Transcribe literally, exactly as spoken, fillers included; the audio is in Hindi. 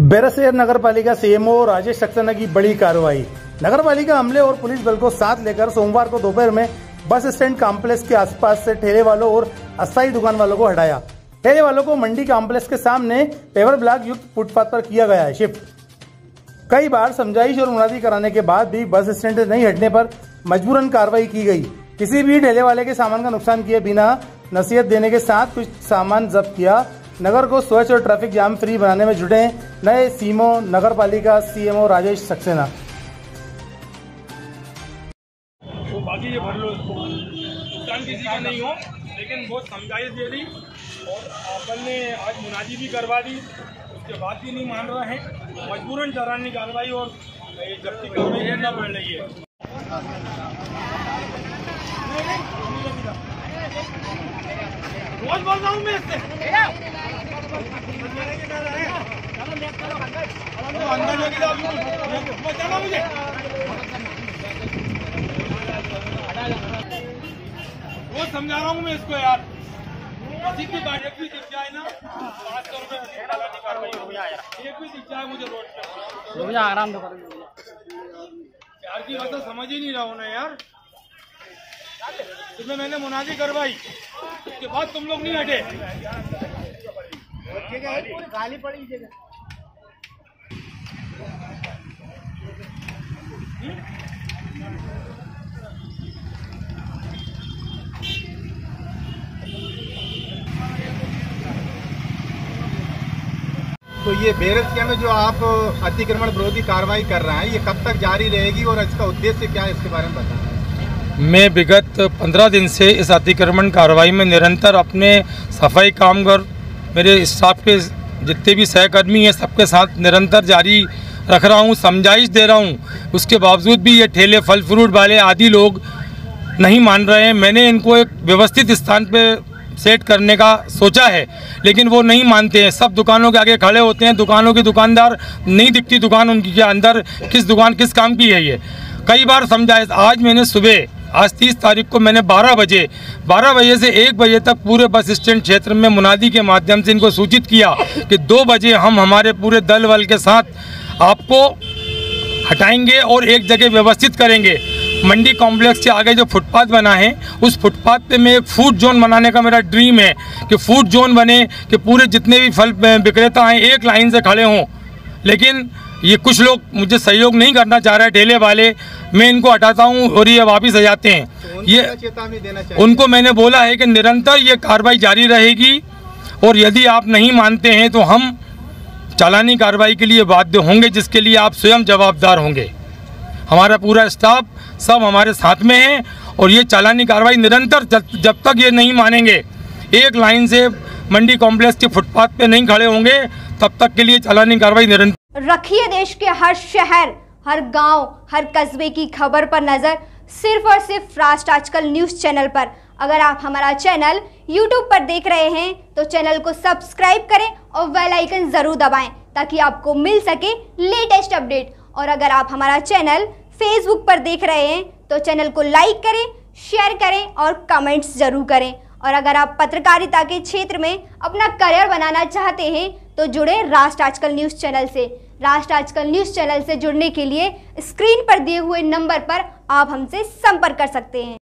बैरसिया नगर पालिका सीएमओ राजेश सक्सेना की बड़ी कार्रवाई। नगर पालिका अमले और पुलिस बल को साथ लेकर सोमवार को दोपहर में बस स्टैंड कॉम्प्लेक्स के आसपास से ठेले वालों और अस्थायी दुकान वालों को हटाया। ठेले वालों को मंडी कॉम्प्लेक्स के सामने पेवर ब्लॉक युक्त फुटपाथ पर किया गया है शिफ्ट। कई बार समझाइश और मुनादी कराने के बाद भी बस स्टैंड से नहीं हटने पर मजबूरन कार्रवाई की गई। किसी भी ठेले वाले के सामान का नुकसान किए बिना नसीहत देने के साथ कुछ सामान जब्त किया। नगर को स्वच्छ और ट्रैफिक जाम फ्री बनाने में जुटे नए सीएमओ नगर पालिका सीएमओ राजेश सक्सेना। तो बाकी ये भर लो, नुकसान किसी का नहीं हो, लेकिन बहुत समझाइश दे दी और अपन ने आज मुनादी भी करवा दी, उसके बाद भी नहीं मान रहे हैं। मजबूरन चालानी कार्रवाई और जब्ती कार्रवाई करना पड़ रही है। रोज बोल रहा हूँ मैं इससे अंदर लेके जाओ, चलो मुझे रोज समझा रहा हूँ मैं इसको यार। एक भी एक भी दिख जाए ना पाँच सौ रुपये एक भी दिख जाए मुझे रोड पे आराम तो करो यार की बात समझ ही नहीं रहा हूँ ना यार। तुम्हें मैंने मुनादी करवाई, उसके बाद तुम लोग नहीं हटे। खाली पड़ी जगह तो ये बैरसिया में जो आप अतिक्रमण विरोधी कार्रवाई कर रहे हैं, ये कब तक जारी रहेगी और इसका उद्देश्य क्या है, इसके बारे में बताएं। मैं विगत पंद्रह दिन से इस अतिक्रमण कार्रवाई में निरंतर अपने सफाई कामगार मेरे स्टाफ के जितने भी सहकर्मी हैं सबके साथ निरंतर जारी रख रहा हूं, समझाइश दे रहा हूं। उसके बावजूद भी ये ठेले फल फ्रूट वाले आदि लोग नहीं मान रहे हैं। मैंने इनको एक व्यवस्थित स्थान पे सेट करने का सोचा है, लेकिन वो नहीं मानते हैं। सब दुकानों के आगे खड़े होते हैं। दुकानों की दुकानदार नहीं दिखती दुकान उनकी के अंदर किस दुकान किस काम की है। ये कई बार समझाइश, आज मैंने सुबह आज तीस तारीख को मैंने बारह बजे बारह बजे से एक बजे तक पूरे बस स्टैंड क्षेत्र में मुनादी के माध्यम से इनको सूचित किया कि दो बजे हम हमारे पूरे दल बल के साथ आपको हटाएंगे और एक जगह व्यवस्थित करेंगे। मंडी कॉम्प्लेक्स के आगे जो फुटपाथ बना है, उस फुटपाथ पे मैं एक फूड जोन बनाने का मेरा ड्रीम है कि फूड जोन बने कि पूरे जितने भी फल विक्रेता हैं एक लाइन से खड़े हों। लेकिन ये कुछ लोग मुझे सहयोग नहीं करना चाह रहे, ठेले वाले। मैं इनको हटाता हूं और ये वापिस आ जाते हैं। तो ये चेतावनी देना चाहिए। उनको मैंने बोला है कि निरंतर ये कार्रवाई जारी रहेगी और यदि आप नहीं मानते हैं तो हम चालानी कार्रवाई के लिए बाध्य होंगे, जिसके लिए आप स्वयं जवाबदार होंगे। हमारा पूरा स्टाफ सब हमारे साथ में है और ये चालानी कार्रवाई निरंतर जब तक ये नहीं मानेंगे, एक लाइन से मंडी कॉम्प्लेक्स के फुटपाथ पे नहीं खड़े होंगे, तब तक के लिए चालानी कार्रवाई निरंतर। रखिए देश के हर शहर, हर गांव, हर कस्बे की खबर पर नजर सिर्फ और सिर्फ राष्ट्र आजकल न्यूज चैनल पर। अगर आप हमारा चैनल यूट्यूब पर देख रहे हैं तो चैनल को सब्सक्राइब करें और बेल आइकन जरूर दबाएं ताकि आपको मिल सके लेटेस्ट अपडेट। और अगर आप हमारा चैनल फेसबुक पर देख रहे हैं तो चैनल को लाइक करें, शेयर करें और कमेंट्स जरूर करें। और अगर आप पत्रकारिता के क्षेत्र में अपना करियर बनाना चाहते हैं तो जुड़े राष्ट्र आजकल न्यूज़ चैनल से। राष्ट्र आजकल न्यूज़ चैनल से जुड़ने के लिए स्क्रीन पर दिए हुए नंबर पर आप हमसे संपर्क कर सकते हैं।